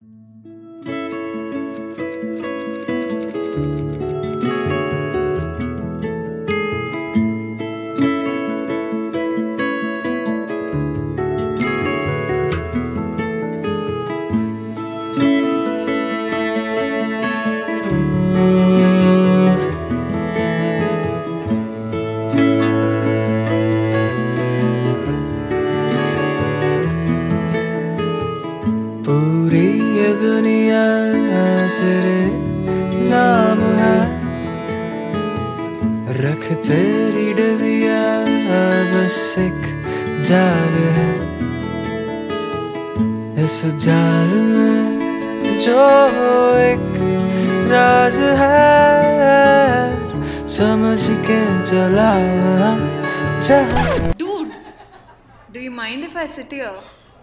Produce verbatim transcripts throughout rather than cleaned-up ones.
पूरी ये दुनिया तेरे नाम है, रख तेरी डबिया बस एक जाल है। इस जाल में जो एक राज है, समझ के चला जा। Dude, do you mind if I sit here?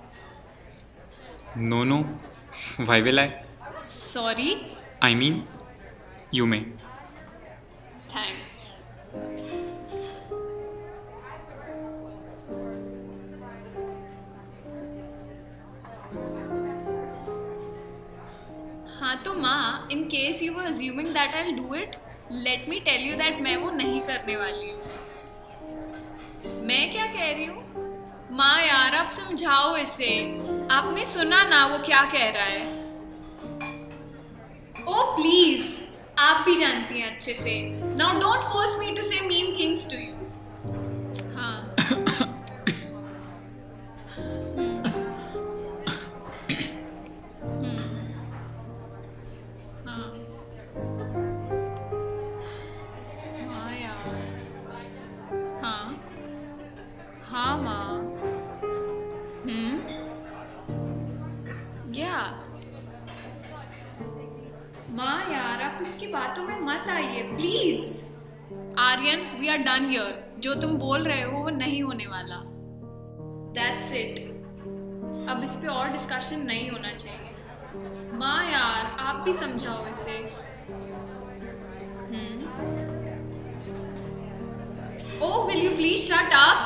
No, no. Why will I? Sorry. I mean, you may. Thanks. हाँ तो माँ, in case you were assuming that I'll do it, let me tell you that मैं वो नहीं करने वाली हूँ। मैं क्या कह रही हूँ? माँ यार आप समझाओ इसे। आपने सुना ना वो क्या कह रहा है? ओ प्लीज, आप भी जानती हैं अच्छे से। Now don't force me to say mean things to you. हाँ हाँ यार, हाँ हाँ माँ। हम्म क्या माँ यार आप इसकी बातों में मत आइए please. Aryan we are done here. जो तुम बोल रहे हो वो नहीं होने वाला। That's it. अब इस पे और डिस्कशन नहीं होना चाहिए। माँ यार आप भी समझाओ इसे। Hmm oh will you please shut up.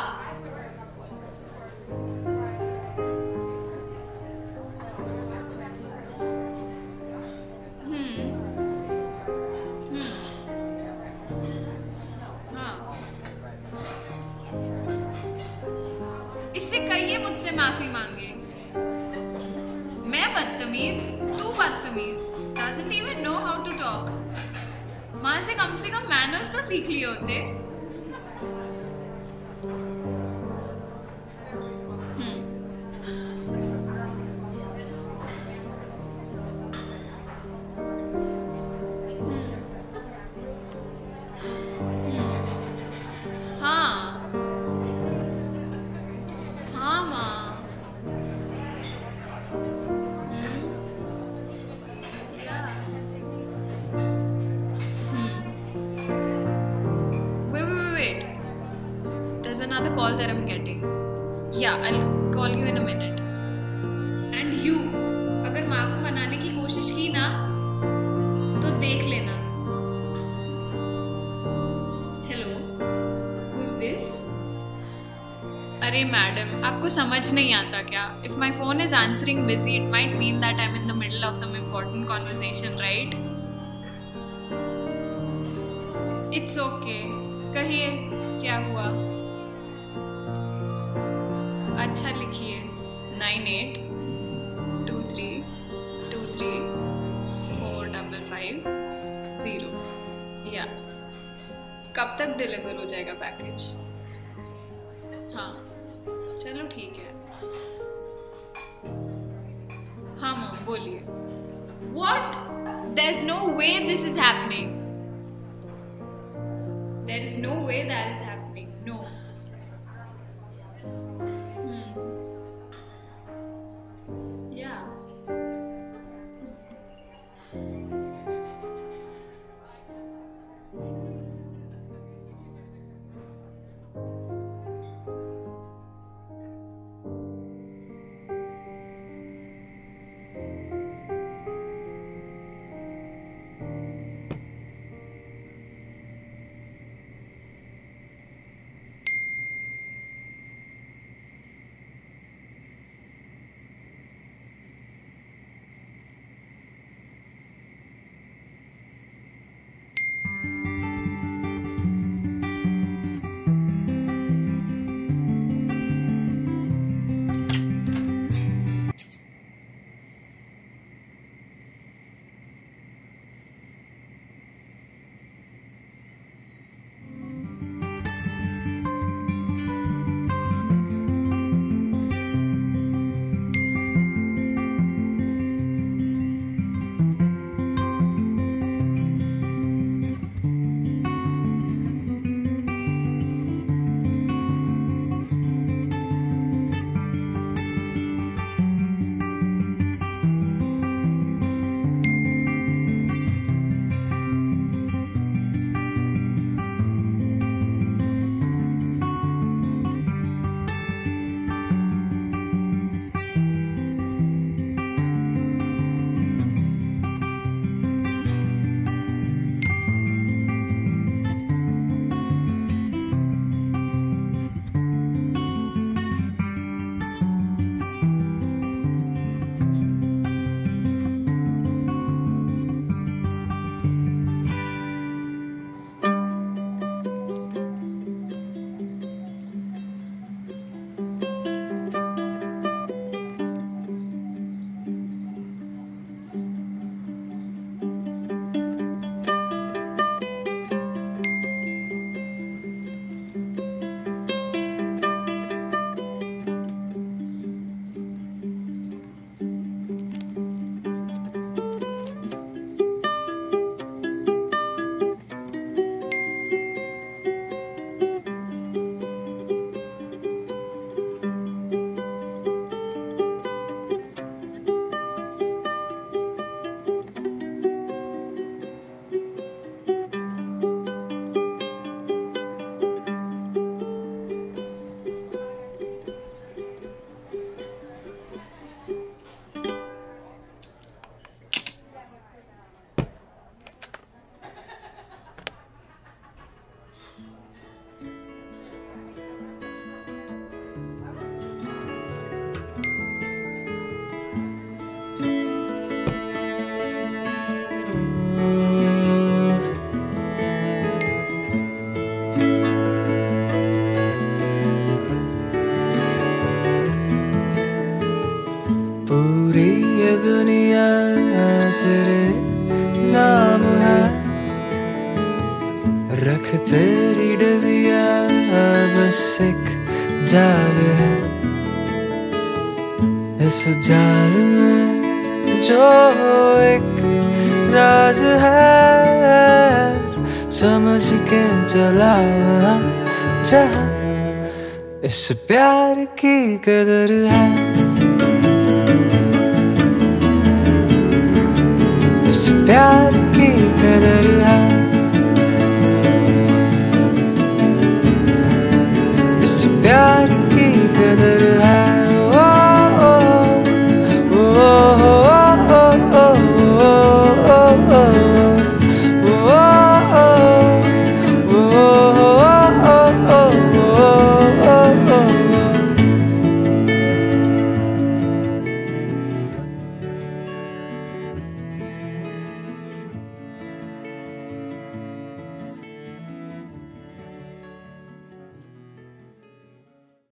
इससे कहिए मुझसे माफी मांगे। मैं बदतमीज, तू बदतमीज। Doesn't even know how to talk। माँ से कम से कम मैनर्स तो सीख लिए होते। There's another call that I'm getting. Yeah, I'll call you in a minute. And you, अगर माँ को मनाने की कोशिश की ना, तो देख लेना। Hello, who's this? अरे मैडम, आपको समझ नहीं आता क्या? If my phone is answering busy, it might mean that I'm in the middle of some important conversation, right? It's okay. कहिए क्या हुआ? अच्छा लिखिए nine eight two three two three four double five zero. या कब तक deliver हो जाएगा पैकेज? हाँ चलो ठीक है। हाँ मॉम बोलिए। What? There's no way this is happening. There is no way that is happening. No. ये दुनिया तेरे नाम है, रख तेरी डबिया बस एक जाल है। इस जाल में जो एक राज है, समझ के चला जहाँ इस प्यार की कदर है। इस प्यार की कदर